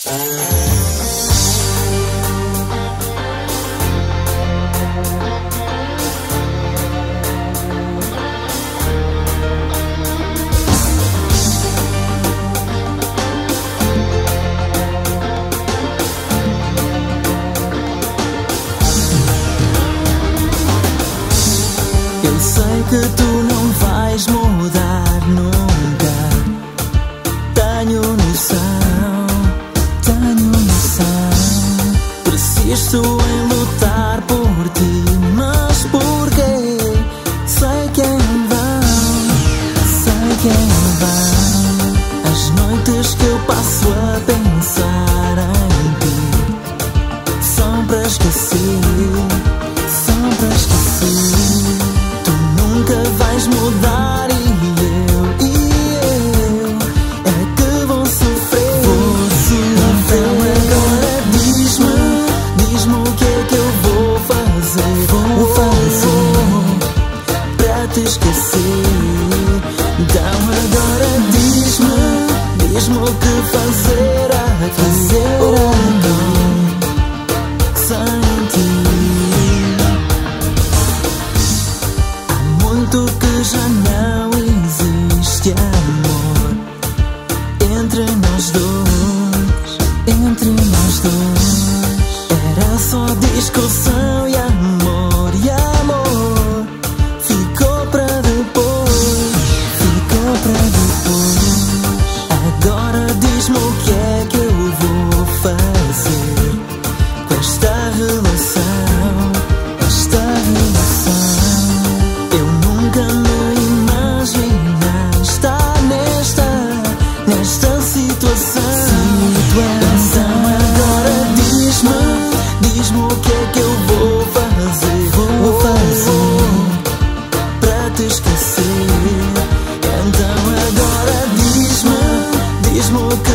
Eu sei que tu não vais mudar nunca. Tenho noção, tenho noção. Persisto em lutar por ti, mas porquê? Sei que é em vão, sei que é em vão. As noites que eu passo a pensar em ti são para esquecer, são para esquecer. Nunca vais mudar e eu é que vou sofrer. Então agora diz-me o que é que eu vou fazer. Vou fazer para te esquecer. Então agora diz-me o que fazer sem ti. Muito que já não existe amor entre nós dois, entre nós dois. Era só discussão e amor ficou para depois, ficou para depois. Agora diz-me o que é que eu vou fazer com esta relação, esta relação. Nunca me imaginei estar nesta situação. Então agora diz-me o que é que eu vou fazer. Vou fazer para te esquecer. Então agora diz-me o que